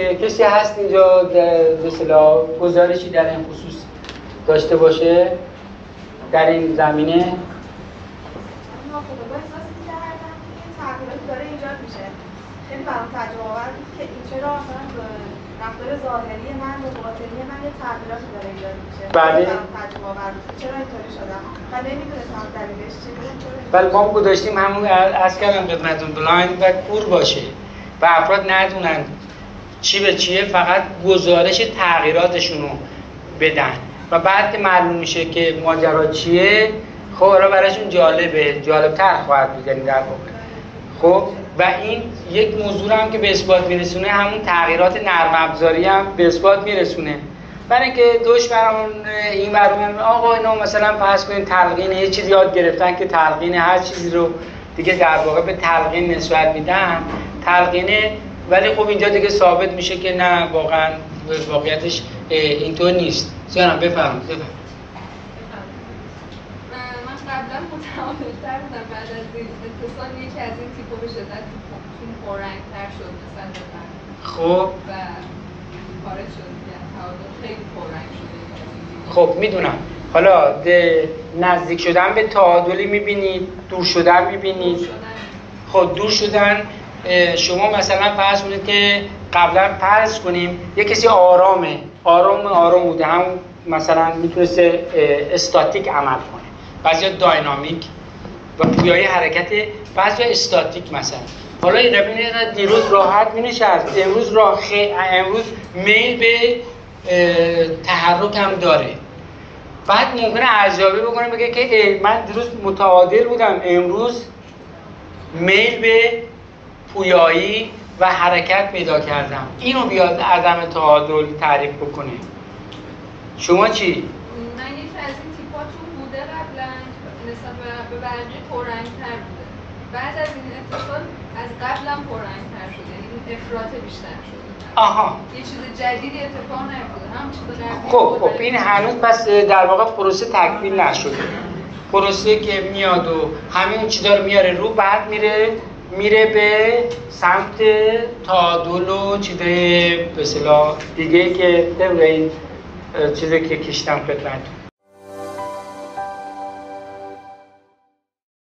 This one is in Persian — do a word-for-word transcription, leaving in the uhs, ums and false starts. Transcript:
که کسی هست اینجا به اصطلاح گزارشی در این خصوص داشته باشه در این زمینه؟ تغییراتی داره ایجاد میشه. خیلی برام تعجب آور بود که این چرا مثلا رفتار ظاهری من و باطنی من یه تغییراتی داره ایجاد میشه. بله. برام تعجب آور بود. چرا اینطوری شدم؟ من نمیدونستم دلیلش چی بود. ولی ما گذاشتیم همون عرض کردم خدمتتون بلایند و کور باشه و افراد ندونن چی به چیه، فقط گزارش تغییراتشون رو بدن و بعد که معلوم میشه که ماجرا چیه، خب حالا براشون جالبه، جالب‌تر خواهد بود، یعنی در واقع. خب و این یک موضوع هم که به اثبات میرسونه، همون تغییرات نرم افزاری هم به اثبات میرسونه. برای اینکه دشمنان این برنامه آقا اینا مثلا فرض کنین تلقین یه چیزی یاد گرفتن که تلقین هر چیزی رو دیگه در واقع به تلقین نسبت میدن، تلقینه، ولی خب اینجا دیگه ثابت میشه که نه، واقعا واقعیتش اینطور نیست. جانم بفرمایید. بفرمایید. من قبلا متعامل‌تر بودم، بعد از این اتصال یکی از این تیپو به شدت پررنگ‌تر شد مثلا بفرم. خب و خارج شد دیگه، تعادل خیلی پررنگ شده. خب میدونم. حالا نزدیک شدن به تعادلی میبینید، دور شدن میبینید؟ دور شدن. خب دور شدن شما مثلا فرض کنید که قبلا فرض کنیم یک کسی آرامه، آرام آرام بوده، هم مثلا میتونسته استاتیک عمل کنه، بعضیا داینامیک و پویایی حرکت، بعضیا استاتیک مثلا. حالا این ببینید دیروز راحت مینشست، امروز راه خی... امروز میل به تحرک هم داره. بعد ممکنه ارزیابی بکنه بگه که من دیروز متعادل بودم، امروز میل به پویایی و حرکت پیدا کردم. اینو بیاد عدم تعادل تعریف بکنه. شما چی؟ من یکی از این تیپاتون بوده قبلا، نسبت به بقیه پررنگ‌تر بوده. بعد از این اتصال از قبلا پررنگ‌تر شده، یعنی افراط بیشتر شده. آها. یه چیز جدیدی اتفاق نیفتاده، هم چیز قبلی. خب خب این هنوز پس در واقع پروسه تکمیل نشده. پروسه که میاد و همین چیزا رو میاره رو، بعد میره میره به سمت تعادل و چیزای به اصطلاح دیگه که طبق این چیزی که کشیدم خدمتتون.